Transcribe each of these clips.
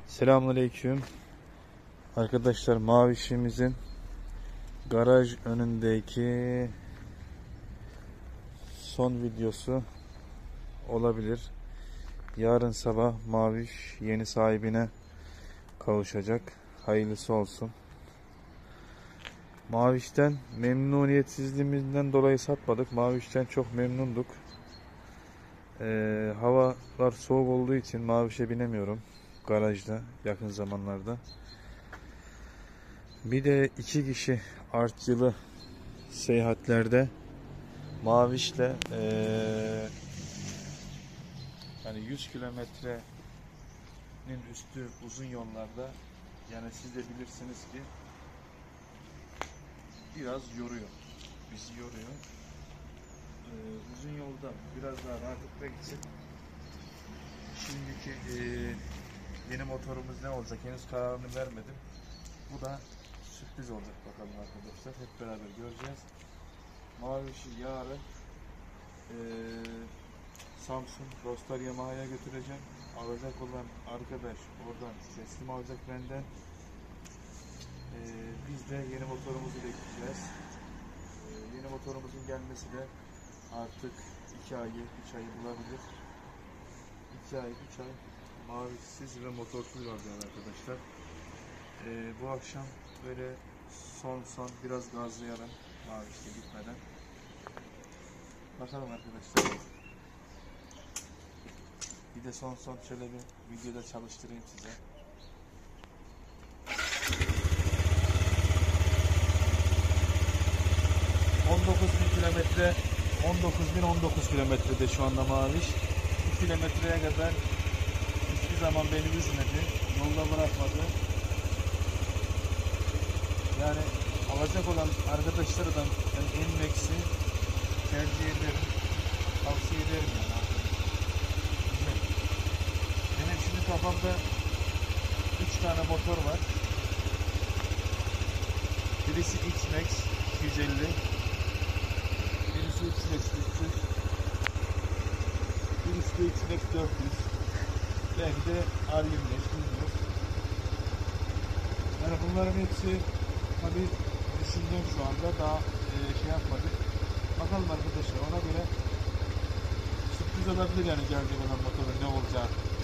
Selamünaleyküm. Arkadaşlar, Mavişimizin garaj önündeki son videosu olabilir. Yarın sabah Maviş yeni sahibine kavuşacak. Hayırlısı olsun. Maviş'ten memnuniyetsizliğimizden dolayı satmadık. Maviş'ten çok memnunduk. Havalar soğuk olduğu için Maviş'e binemiyorum garajda yakın zamanlarda. Bir de 2 kişi artçılı seyahatlerde Maviş'le yani 100 kilometrenin üstü uzun yollarda, yani siz de bilirsiniz ki biraz yoruyor. Bizi yoruyor. Uzun yolda biraz daha rahat etmek için şimdiki yeni motorumuz ne olacak henüz kararını vermedim. Bu da sürpriz olacak, bakalım arkadaşlar. Hep beraber göreceğiz. Maviş'i yarın Samsun Rostar Yamaha'ya götüreceğim. Alacak olan arkadaş oradan teslim alacak benden. Biz de yeni motorumuzu bekleyeceğiz. Yeni motorumuzun gelmesi de artık 2 ayı, 3 ayı bulabilir. 2 ay, 3 ay Mavişsiz ve motorsuz kalacağız arkadaşlar. Bu akşam böyle son biraz gazlayalım Maviş'te gitmeden. Bakalım arkadaşlar. Bir de son şöyle bir videoda çalıştırayım size. kilometre, 19.019 kilometrede şu anda Maviş. 2 kilometreye kadar hiçbir zaman beni üzmedi, yolda bırakmadı. Yani alacak olan arkadaşlardan NMAX'i tercih ederim, tavsiye ederim yani. Benim şimdi kafamda 3 tane motor var. Birisi X-Max 250, birisi X-Max 300, birisi de X-Max 400, belki de R25, bilmiyorum. Yani bunların hepsi tabi düşündüm şu anda, daha şey yapmadık. Bakalım arkadaşlar, ona göre sürpriz olabilir yani gelecek olan motorun ne olacağı.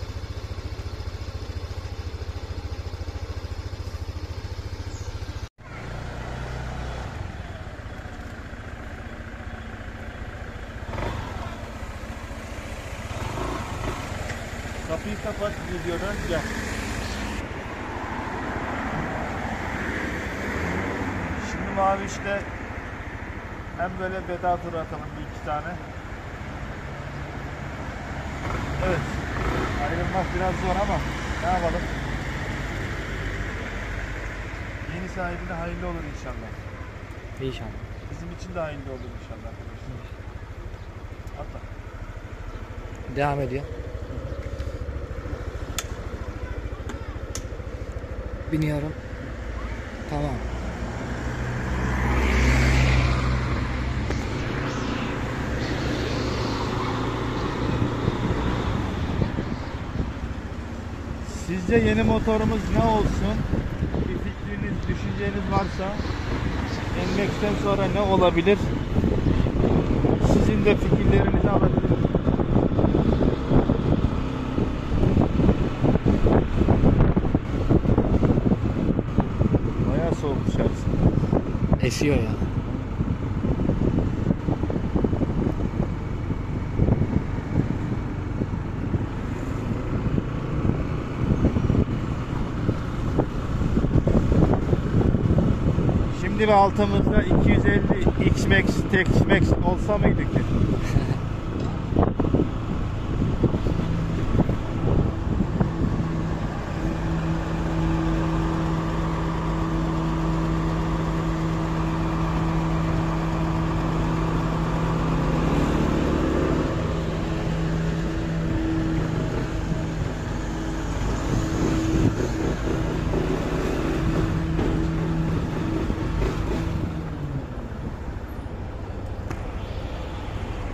Kapıyı kapat, videodan gel. Şimdi Maviş'te hem böyle veda turu atalım, bir iki tane. Evet, ayrılmak biraz zor ama ne yapalım. Yeni sahibine hayırlı olur inşallah. İnşallah. Bizim için de hayırlı olur inşallah arkadaşlar. Atla. Devam ediyor. Biniyorum. Tamam. Sizce yeni motorumuz ne olsun? Bir fikriniz, düşünceniz varsa NMAX'ten sonra ne olabilir? Sizin de fikirlerinizi alabilirim. Bayağı soğuk dışarısı. Esiyor ya. Şimdi ve altımızda 250 X-Max, Tex-Max olsa mıydı ki?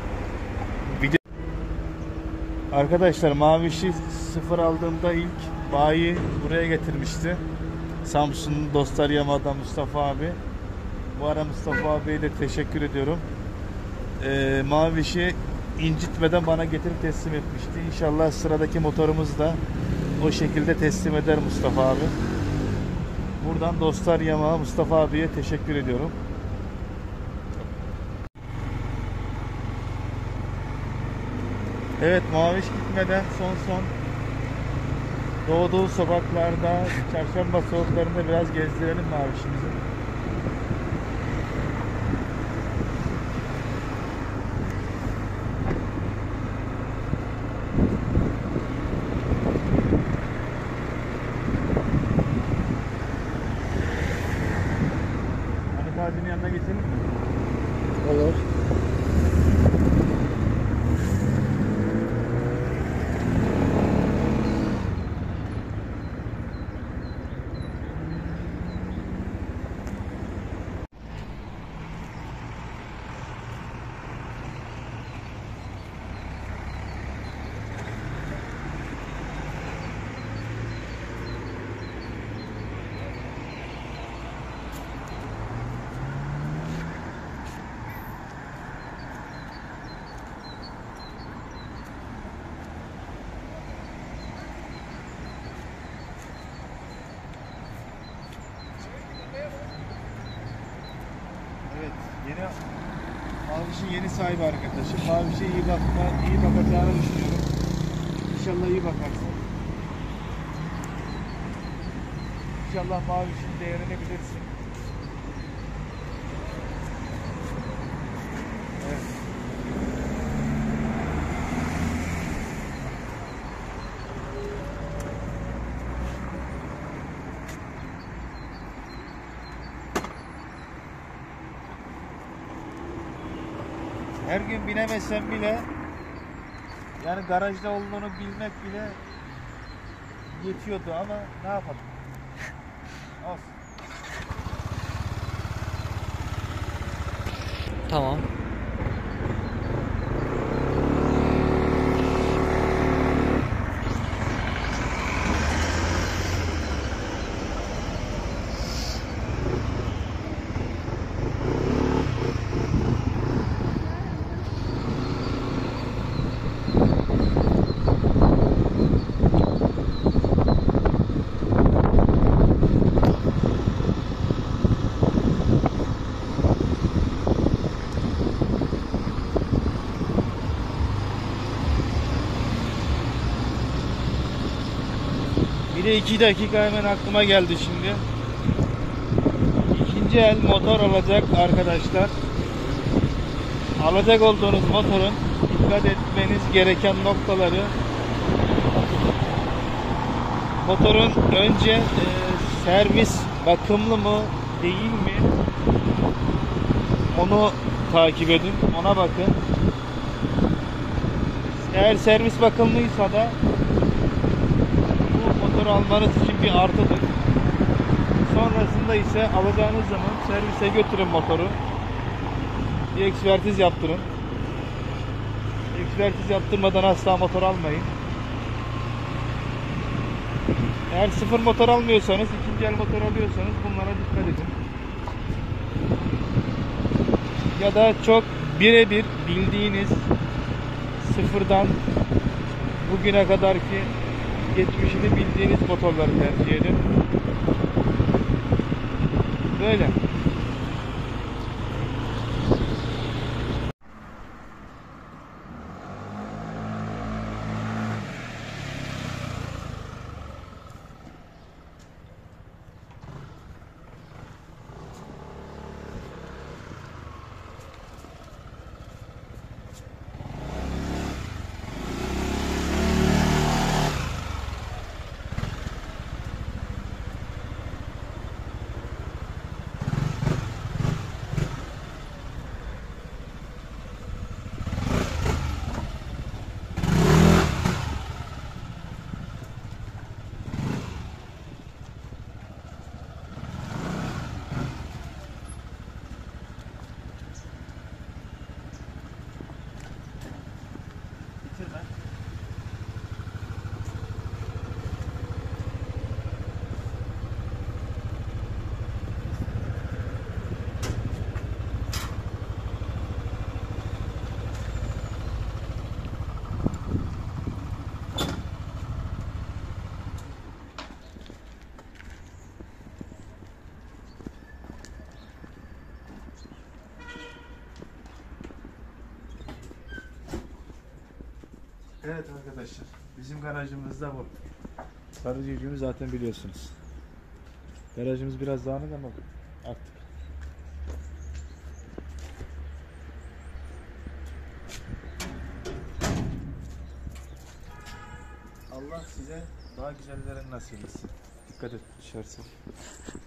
Arkadaşlar, Maviş'i sıfır aldığımda ilk bayi buraya getirmişti. Samsun'un Dostlar Yama'dan Mustafa abi. Bu ara Mustafa abiye de teşekkür ediyorum. Maviş'i incitmeden bana getirip teslim etmişti. İnşallah sıradaki motorumuz da o şekilde teslim eder Mustafa abi. Buradan Dostlar Yamaha Mustafa abiye teşekkür ediyorum. Evet, Maviş gitmeden son doğduğu sokaklarda, çarşamba sokaklarında biraz gezdirelim Maviş'imizi. Hamit abinin yanına geçelim mi? Olur. Evet, Maviş'in yeni sahibi arkadaşım. Maviş'e iyi bakacağını düşünüyorum. İnşallah iyi bakarsın. İnşallah Maviş'in değerini bilirsin. Evet. Her gün binemesem bile, yani garajda olduğunu bilmek bile yetiyordu ama ne yapalım? Olsun. Tamam. Bir de 2 dakika hemen aklıma geldi şimdi. İkinci el motor alacak arkadaşlar. Alacak olduğunuz motorun dikkat etmeniz gereken noktaları: motorun önce servis bakımlı mı değil mi, onu takip edin, ona bakın. Eğer servis bakımlıysa da bu motoru almanız için bir artıdır. Sonrasında ise alacağınız zaman servise götürün motoru. Bir ekspertiz yaptırın. Ekspertiz yaptırmadan asla motor almayın. Eğer sıfır motor almıyorsanız, ikinci el motor alıyorsanız bunlara dikkat edin. Ya da çok birebir bildiğiniz, sıfırdan bugüne kadarki geçmişini bildiğiniz motorları tercih edin. Böyle. Evet arkadaşlar, bizim garajımızda bu. Sarı civcivimi zaten biliyorsunuz. Garajımız biraz dağınık ama artık. Allah size daha güzellerini nasip etsin. Dikkat et düşersin.